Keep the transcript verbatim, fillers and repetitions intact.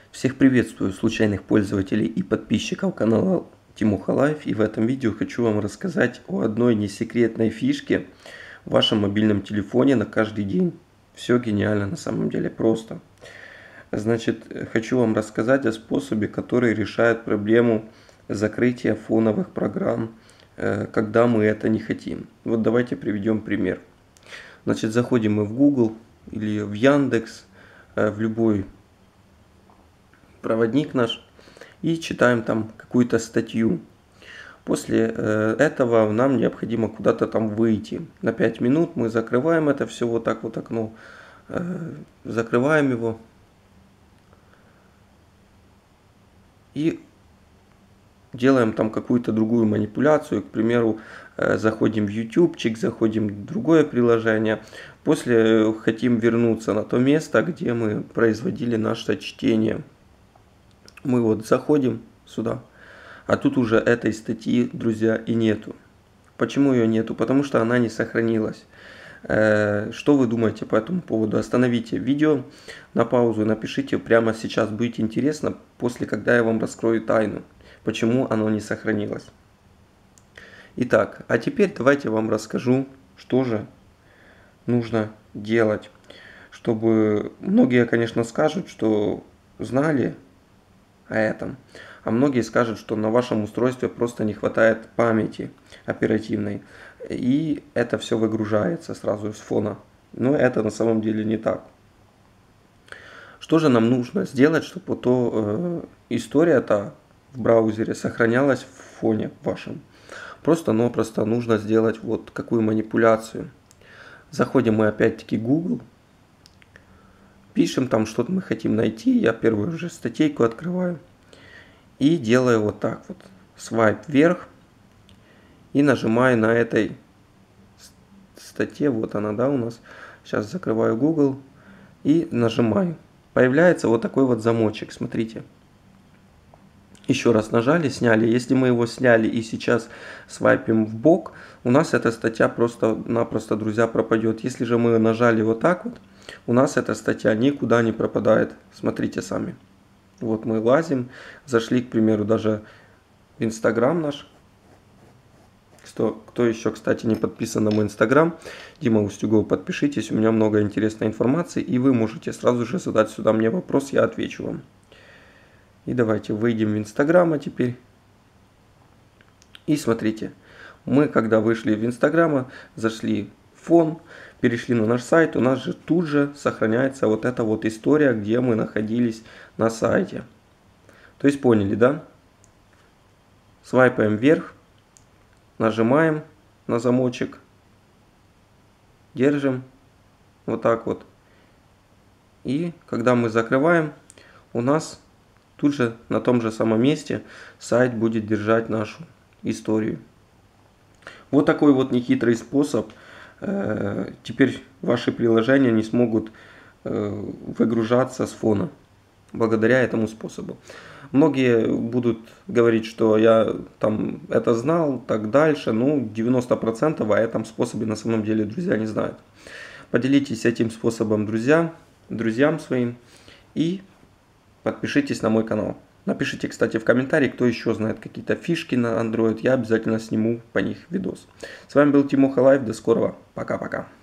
Всех приветствую, случайных пользователей и подписчиков канала Тимоха Лайф. И в этом видео хочу вам рассказать о одной несекретной фишке в вашем мобильном телефоне на каждый день. Все гениально, на самом деле, просто. Значит, хочу вам рассказать о способе, который решает проблему закрытия фоновых программ, когда мы это не хотим. Вот давайте приведем пример. Значит, заходим мы в Google или в Яндекс, в любой проводник наш, и читаем там какую-то статью. После э, этого нам необходимо куда-то там выйти. На пять минут мы закрываем это все, вот так вот окно, э, закрываем его. И делаем там какую-то другую манипуляцию. К примеру, э, заходим в ютубчик, заходим в другое приложение. После хотим вернуться на то место, где мы производили наше чтение. Мы вот заходим сюда, а тут уже этой статьи, друзья, и нету. Почему ее нету? Потому что она не сохранилась. Что вы думаете по этому поводу? Остановите видео на паузу, напишите прямо сейчас, будет интересно, после когда я вам раскрою тайну, почему оно не сохранилось. Итак, а теперь давайте я вам расскажу, что же нужно делать, чтобы многие, конечно, скажут, что знали о этом, а многие скажут, что на вашем устройстве просто не хватает памяти оперативной, и это все выгружается сразу с фона. Но это на самом деле не так. Что же нам нужно сделать, чтобы вот то, э, история-то в браузере сохранялась в фоне вашем? Просто-напросто нужно сделать вот какую манипуляцию. Заходим мы опять-таки в Google, пишем там, что мы хотим найти. Я первую уже статейку открываю и делаю вот так вот. Свайп вверх и нажимаю на этой статье. Вот она, да, у нас. Сейчас закрываю Google и нажимаю. Появляется вот такой вот замочек, смотрите. Еще раз нажали, сняли. Если мы его сняли и сейчас свайпим в бок, у нас эта статья просто-напросто, друзья, пропадет. Если же мы нажали вот так вот, у нас эта статья никуда не пропадает. Смотрите сами. Вот мы лазим, зашли, к примеру, даже в Инстаграм наш. Кто, кто еще, кстати, не подписан на мой Инстаграм, Дима Устюгов, подпишитесь. У меня много интересной информации, и вы можете сразу же задать сюда мне вопрос, я отвечу вам. И давайте выйдем в Инстаграм теперь. И смотрите, мы когда вышли в Инстаграма, зашли в фон, перешли на наш сайт, у нас же тут же сохраняется вот эта вот история, где мы находились на сайте. То есть поняли, да? Свайпаем вверх, нажимаем на замочек, держим вот так вот. И когда мы закрываем, у нас тут же на том же самом месте сайт будет держать нашу историю. Вот такой вот нехитрый способ. Теперь ваши приложения не смогут выгружаться с фона благодаря этому способу. Многие будут говорить, что я там это знал, так дальше. Ну, девяносто процентов о этом способе на самом деле, друзья, не знают. Поделитесь этим способом, друзья, друзьям своим, и подпишитесь на мой канал. Напишите, кстати, в комментарии, кто еще знает какие-то фишки на Android. Я обязательно сниму по них видос. С вами был Тимоха Лайф. До скорого. Пока-пока.